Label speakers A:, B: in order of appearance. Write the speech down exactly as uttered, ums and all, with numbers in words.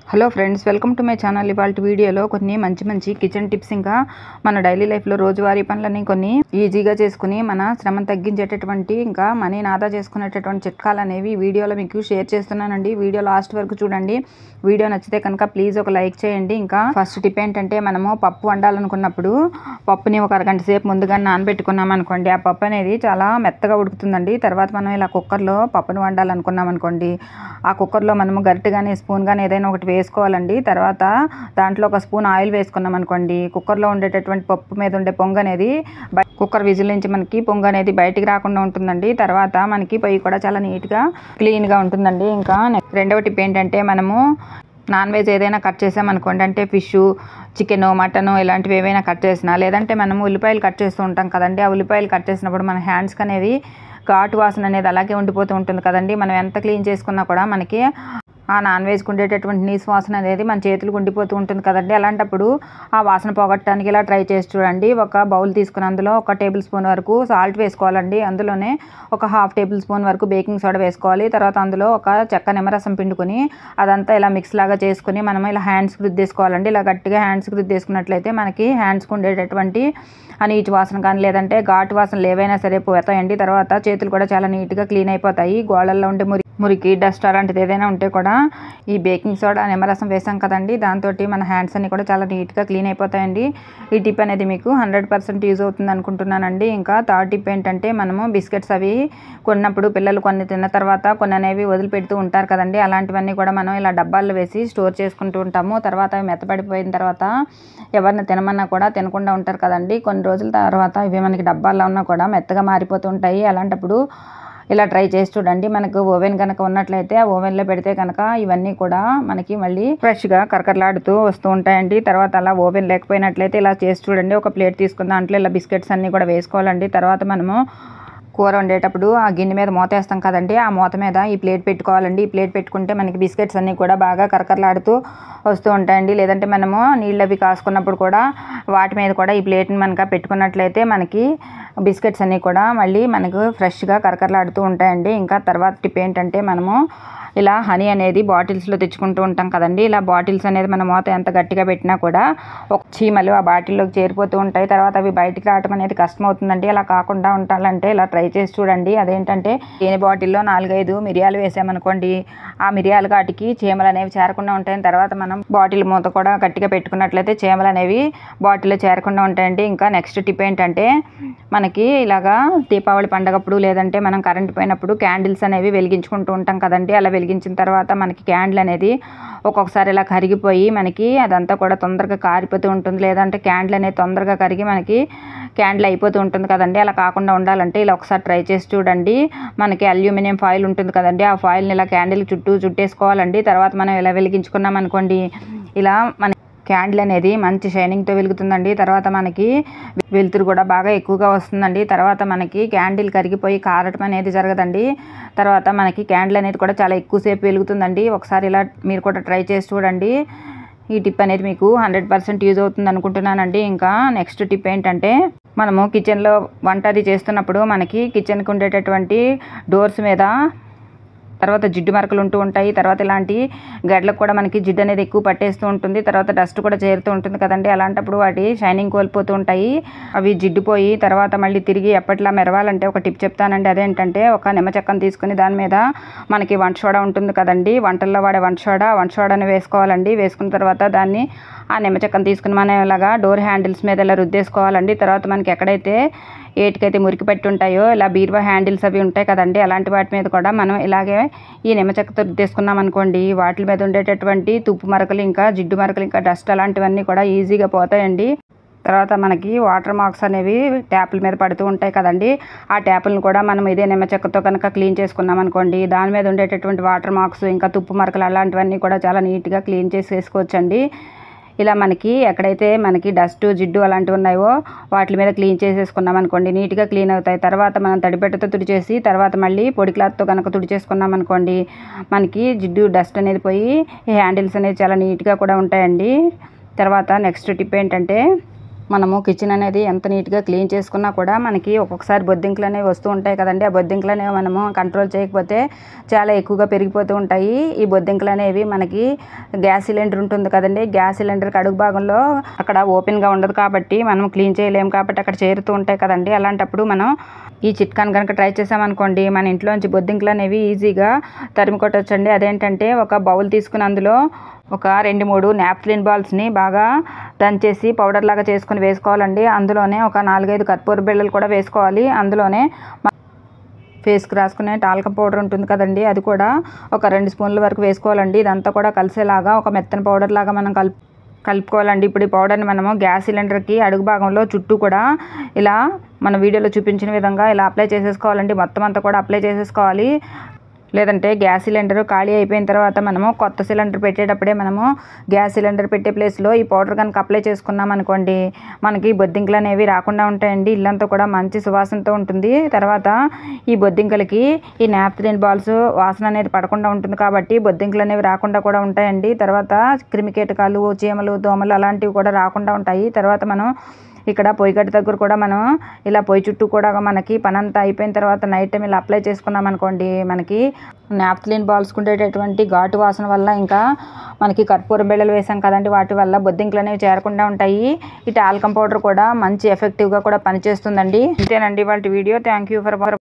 A: Hello friends, welcome to my channel. ఇవాళ వీడియోలో కొన్ని మంచి మంచి కిచెన్ టిప్స్, ఇంకా మన డైలీ లైఫ్లో రోజువారీ పనులని కొన్ని ఈజీగా చేసుకుని మన శ్రమను తగ్గించేటటువంటి ఇంకా మనీని ఆదా చేసుకునేటటువంటి చిట్కాలు అనేవి వీడియోలో మీకు షేర్ చేస్తున్నానండి. వీడియో లాస్ట్ వరకు చూడండి. వీడియో నచ్చితే కనుక ప్లీజ్ ఒక లైక్ చేయండి. ఇంకా ఫస్ట్ టిప్ ఏంటంటే, మనము పప్పు వండాలనుకున్నప్పుడు పప్పుని ఒక అరగంట సేపు ముందుగా నానబెట్టుకున్నాం అనుకోండి, ఆ పప్పు అనేది చాలా మెత్తగా ఉడుకుతుందండి. తర్వాత మనం ఇలా కుక్కర్లో పప్పును వండాలనుకున్నాం అనుకోండి, ఆ కుక్కర్లో మనము గరిటె కానీ స్పూన్ కానీ ఏదైనా ఒకటి వేసుకోవాలండి. తర్వాత దాంట్లో ఒక స్పూన్ ఆయిల్ వేసుకున్నాం అనుకోండి, కుక్కర్లో ఉండేటటువంటి పప్పు మీద ఉండే పొంగు అనేది కుక్కర్ విజిల్ నుంచి మనకి పొంగు అనేది బయటికి రాకుండా ఉంటుందండి. తర్వాత మనకి పొయ్యి కూడా చాలా నీట్గా క్లీన్గా ఉంటుందండి. ఇంకా రెండవ టిప్ ఏంటంటే, మనము నాన్ వెజ్ ఏదైనా కట్ చేసామనుకోండి, అంటే ఫిష్, చికెన్, మటన్ ఇలాంటివి ఏవైనా కట్ చేసినా, లేదంటే మనము ఉల్లిపాయలు కట్ చేస్తూ ఉంటాం కదండి, ఆ ఉల్లిపాయలు కట్ చేసినప్పుడు మన హ్యాండ్స్కి అనేవి ఘాటు వాసన అనేది అలాగే ఉండిపోతూ ఉంటుంది కదండి. మనం ఎంత క్లీన్ చేసుకున్నా కూడా మనకి ఆ నాన్ వెజ్కి ఉండేటటువంటి నీసు వాసన అనేది మన చేతులకు ఉండిపోతూ ఉంటుంది కదండి. అలాంటప్పుడు ఆ వాసన పోగొట్టడానికి ఇలా ట్రై చేసి చూడండి. ఒక బౌల్ తీసుకుని అందులో ఒక టేబుల్ స్పూన్ వరకు సాల్ట్ వేసుకోవాలండి. అందులోనే ఒక హాఫ్ టేబుల్ స్పూన్ వరకు బేకింగ్ సోడా వేసుకోవాలి. తర్వాత అందులో ఒక చెక్క నిమ్మరసం పిండుకొని అదంతా ఇలా మిక్స్ లాగా చేసుకుని మనం ఇలా హ్యాండ్స్కి రుద్దేసుకోవాలండి. ఇలా గట్టిగా హ్యాండ్స్కి రుద్దేసుకున్నట్లయితే మనకి హ్యాండ్స్కి ఉండేటటువంటి ఆ నీచు వాసన కానీ లేదంటే ఘాటు వాసనలు ఏవైనా సరే పోతాయండి. తర్వాత చేతులు కూడా చాలా నీట్గా క్లీన్ అయిపోతాయి. గోళ్ళల్లో ఉండే మురి మురికి డస్ట్ అలాంటిది ఏదైనా ఉంటే కూడా ఈ బేకింగ్ సోడా నిమ్మరసం వేసాం కదండి, దాంతో మన హ్యాండ్స్ అన్ని కూడా చాలా నీట్గా క్లీన్ అయిపోతాయండి. ఈ టిప్ అనేది మీకు హండ్రెడ్ పర్సెంట్ యూజ్ అవుతుంది అనుకుంటున్నానండి. ఇంకా థర్డ్ టిప్ ఏంటంటే, మనము బిస్కెట్స్ అవి కొన్నప్పుడు పిల్లలు కొన్ని తిన్న తర్వాత కొన్ని అనేవి వదిలిపెడుతూ ఉంటారు కదండి. అలాంటివన్నీ కూడా మనం ఇలా డబ్బాల్లో వేసి స్టోర్ చేసుకుంటూ ఉంటాము. తర్వాత అవి మెత్తపడిపోయిన తర్వాత ఎవరిని తినమన్నా కూడా తినకుండా ఉంటారు కదండి. కొన్ని రోజుల తర్వాత ఇవి మనకి డబ్బాల్లో ఉన్నా కూడా మెత్తగా మారిపోతూ ఉంటాయి. అలాంటప్పుడు ఇలా ట్రై చేసి చూడండి. మనకు ఓవెన్ కనుక ఉన్నట్లయితే ఆ ఓవెన్లో పెడితే కనుక ఇవన్నీ కూడా మనకి మళ్ళీ ఫ్రెష్గా కరకరలాడుతూ వస్తూ ఉంటాయండి. తర్వాత అలా ఓవెన్ లేకపోయినట్లయితే ఇలా చేసి చూడండి. ఒక ప్లేట్ తీసుకున్న దాంట్లో ఇలా బిస్కెట్స్ అన్నీ కూడా వేసుకోవాలండి. తర్వాత మనము కూర వండేటప్పుడు ఆ గిన్నె మీద మూత వేస్తాం కదండి, ఆ మూత మీద ఈ ప్లేట్ పెట్టుకోవాలండి. ఈ ప్లేట్ పెట్టుకుంటే మనకి బిస్కెట్స్ అన్నీ కూడా బాగా కరకరలాడుతూ వస్తూ ఉంటాయండి. లేదంటే మనము నీళ్ళు అవి కాసుకున్నప్పుడు కూడా వాటి మీద కూడా ఈ ప్లేట్ని మనక పెట్టుకున్నట్లయితే మనకి బిస్కెట్స్ అన్నీ కూడా మళ్ళీ మనకు ఫ్రెష్గా కరకరలాడుతూ ఉంటాయండి. ఇంకా తర్వాత టిప్ ఏంటంటే, మనము ఇలా హనీ అనేది బాటిల్స్లో తెచ్చుకుంటూ ఉంటాం కదండి. ఇలా బాటిల్స్ అనేది మన మూత ఎంత గట్టిగా పెట్టినా కూడా ఒక చీమలు ఆ బాటిల్లోకి చేరిపోతూ ఉంటాయి. తర్వాత అవి బయటికి రావడం అనేది కష్టం అవుతుందండి. అలా కాకుండా ఉండాలంటే ఇలా ట్రై చేసి చూడండి. అదేంటంటే, తేనె బాటిల్లో నాలుగైదు మిరియాలు వేసామనుకోండి, ఆ మిరియాల ఘాటికి చీమలు అనేవి చేరకుండా ఉంటాయి. తర్వాత మనం బాటిల్ మూత కూడా గట్టిగా పెట్టుకున్నట్లయితే చీమలు అనేవి బాటిల్లో చేరకుండా ఉంటాయండి. ఇంకా నెక్స్ట్ టిప్ ఏంటంటే, మనకి ఇలాగా దీపావళి పండగప్పుడు లేదంటే మనం కరెంట్ పోయినప్పుడు క్యాండిల్స్ అనేవి వెలిగించుకుంటూ ఉంటాం కదండి. అలా వెలిగించిన తర్వాత మనకి క్యాండిల్ అనేది ఒక్కొక్కసారి ఇలా కరిగిపోయి మనకి అదంతా కూడా తొందరగా కారిపోతూ ఉంటుంది. లేదంటే క్యాండిల్ అనేది తొందరగా కరిగి మనకి క్యాండిల్ అయిపోతూ ఉంటుంది కదండి. అలా కాకుండా ఉండాలంటే ఇలా ఒకసారి ట్రై చేసి చూడండి. మనకి అల్యూమినియం ఫాయిల్ ఉంటుంది కదండి, ఆ ఫాయిల్ని ఇలా క్యాండిల్ చుట్టూ చుట్టేసుకోవాలండి. తర్వాత మనం ఇలా వెలిగించుకున్నాం అనుకోండి, ఇలా మన క్యాండిల్ అనేది మంచి షైనింగ్తో వెలుగుతుందండి. తర్వాత మనకి వెలుతురు కూడా బాగా ఎక్కువగా వస్తుందండి. తర్వాత మనకి క్యాండిల్ కరిగిపోయి కారటం అనేది జరగదండి. తర్వాత మనకి క్యాండిల్ అనేది కూడా చాలా ఎక్కువసేపు వెలుగుతుందండి. ఒకసారి ఇలా మీరు కూడా ట్రై చేసి చూడండి. ఈ టిప్ అనేది మీకు హండ్రెడ్ పర్సెంట్ యూజ్ అవుతుంది అనుకుంటున్నానండి. ఇంకా నెక్స్ట్ టిప్ ఏంటంటే, మనము కిచెన్లో వంట అది చేస్తున్నప్పుడు మనకి కిచెన్కి ఉండేటటువంటి డోర్స్ మీద తర్వాత జిడ్డు మరకలు ఉంటూ ఉంటాయి. తర్వాత ఇలాంటి గడ్డలకు కూడా మనకి జిడ్డు అనేది ఎక్కువ పట్టేస్తూ ఉంటుంది. తర్వాత డస్ట్ కూడా చేరుతూ ఉంటుంది కదండి. అలాంటప్పుడు వాటి షైనింగ్ కోల్పోతూ ఉంటాయి. అవి జిడ్డుపోయి తర్వాత మళ్ళీ తిరిగి ఎప్పటిలా మెరవాలంటే ఒక టిప్ చెప్తానండి. అదేంటంటే, ఒక నిమ్మ చెక్కను తీసుకుని దాని మీద మనకి వంట సోడా ఉంటుంది కదండి, వంటల్లో వాడే వంట సోడా వంట సోడాని వేసుకోవాలండి. వేసుకున్న తర్వాత దాన్ని ఆ నిమ్మ చెక్కను తీసుకుని మనం ఇలాగా డోర్ హ్యాండిల్స్ మీద ఇలా రుద్దేసుకోవాలండి. తర్వాత మనకి ఎక్కడైతే ఏటికైతే మురికి పెట్టి ఉంటాయో ఇలా బీరువా హ్యాండిల్స్ అవి ఉంటాయి కదండి, అలాంటి వాటి మీద కూడా మనం ఇలాగే ఈ నిమ్మ చెక్కతో రుద్దేసుకున్నాం అనుకోండి, వాటి మీద ఉండేటటువంటి తుప్పు మరకలు ఇంకా జిడ్డు మరకలు ఇంకా డస్ట్ అలాంటివన్నీ కూడా ఈజీగా పోతాయండి. తర్వాత మనకి వాటర్ మార్క్స్ అనేవి ట్యాపుల మీద పడుతూ ఉంటాయి కదండి, ఆ ట్యాపులను కూడా మనం ఇదే నిమ్మ చెక్కతో కనుక క్లీన్ చేసుకున్నాం అనుకోండి, దాని మీద ఉండేటటువంటి వాటర్ మార్క్స్ ఇంకా తుప్పు మరకలు అలాంటివన్నీ కూడా చాలా నీట్గా క్లీన్ చేసి వేసుకోవచ్చండి. ఇలా మనకి ఎక్కడైతే మనకి డస్ట్ జిడ్డు అలాంటివి ఉన్నాయో వాటి మీద క్లీన్ చేసేసుకున్నాం అనుకోండి, నీట్గా క్లీన్ అవుతాయి. తర్వాత మనం తడిపెట్టతో తుడిచేసి తర్వాత మళ్ళీ పొడి క్లాత్తో కనుక తుడిచేసుకున్నాం అనుకోండి, మనకి జిడ్డు డస్ట్ అనేది పోయి ఈ హ్యాండిల్స్ అనేవి చాలా నీట్గా కూడా ఉంటాయండి. తర్వాత నెక్స్ట్ టిప్ ఏంటంటే, మనము కిచెన్ అనేది ఎంత నీట్గా క్లీన్ చేసుకున్నా కూడా మనకి ఒక్కొక్కసారి బొద్దింకలు అనేవి వస్తూ ఉంటాయి కదండి. ఆ బొద్దింకలు అనేవి మనము కంట్రోల్ చేయకపోతే చాలా ఎక్కువగా పెరిగిపోతూ ఉంటాయి. ఈ బొద్దింకలు అనేవి మనకి గ్యాస్ సిలిండర్ ఉంటుంది కదండి, గ్యాస్ సిలిండర్కి అడుగు భాగంలో అక్కడ ఓపెన్గా ఉండదు కాబట్టి మనం క్లీన్ చేయలేము కాబట్టి అక్కడ చేరుతూ ఉంటాయి కదండి. అలాంటప్పుడు మనం ఈ చిట్కాను కనుక ట్రై చేసామనుకోండి మన ఇంట్లోంచి బొద్దింకలు అనేవి ఈజీగా తరిమి కొట్టొచ్చండి. అదేంటంటే ఒక బౌల్ తీసుకుని అందులో ఒక రెండు మూడు నాప్థలిన్ బాల్స్ని బాగా దంచేసి పౌడర్ లాగా చేసుకుని వేసుకోవాలండి. అందులోనే ఒక నాలుగైదు కర్పూర బిళ్ళలు కూడా వేసుకోవాలి. అందులోనే ఫేస్కి రాసుకునే టాల్కమ్ పౌడర్ ఉంటుంది కదండి, అది కూడా ఒక రెండు స్పూన్ల వరకు వేసుకోవాలండి. ఇదంతా కూడా కలిసేలాగా ఒక మెత్తని పౌడర్ లాగా మనం కలుపు కలుపుకోవాలండి. ఇప్పుడు ఈ పౌడర్ని మనము గ్యాస్ సిలిండర్కి అడుగు భాగంలో చుట్టూ కూడా ఇలా మన వీడియోలో చూపించిన విధంగా ఇలా అప్లై చేసేసుకోవాలండి. మొత్తం అంతా కూడా అప్లై చేసేసుకోవాలి. లేదంటే గ్యాస్ సిలిండర్ ఖాళీ అయిపోయిన తర్వాత మనము కొత్త సిలిండర్ పెట్టేటప్పుడే మనము గ్యాస్ సిలిండర్ పెట్టే ప్లేస్లో ఈ పౌడర్ కనుక అప్లై చేసుకున్నాం అనుకోండి మనకి బొద్దింకలు అనేవి రాకుండా ఉంటాయండి. ఇల్లంతా కూడా మంచి సువాసనతో ఉంటుంది. తర్వాత ఈ బొద్దింకలకి ఈ నాప్థలిన్ బాల్స్ వాసన అనేది పడకుండా ఉంటుంది కాబట్టి బొద్దింకలు అనేవి రాకుండా కూడా ఉంటాయండి. తర్వాత క్రిమికీటకాలు, చీమలు, దోమలు అలాంటివి కూడా రాకుండా ఉంటాయి. తర్వాత మనం ఇక్కడ పొయ్యి గట్టు దగ్గర కూడా మనం ఇలా పొయ్యి చుట్టూ కూడా మనకి పనంతా అయిపోయిన తర్వాత నైట్ టైం ఇలా అప్లై చేసుకున్నాం అనుకోండి మనకి నాప్థలిన్ బాల్స్ ఉండేటటువంటి ఘాటు వాసన వల్ల ఇంకా మనకి కర్పూర బిళ్ళలు వేసాం కదండి వాటి వల్ల బొద్దింకలు అనేవి చేరకుండా ఉంటాయి. ఈ టాల్కమ్ పౌడర్ కూడా మంచి ఎఫెక్టివ్గా కూడా పనిచేస్తుందండి. అంతేనండి వాళ్ళ వీడియో. Thank you for